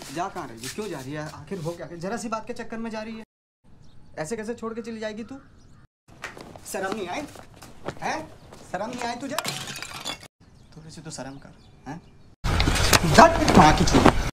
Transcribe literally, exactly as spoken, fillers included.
जा कहाँ रही है, क्यों जा रही है, आखिर हो क्या, जरा सी बात के चक्कर में जा रही है। ऐसे कैसे छोड़ के चली जाएगी तू? शर्म नहीं आई है? शर्म नहीं आई तुझे? थोड़ी सी तो शर्म कर, हैं? झट माँ की छोड़।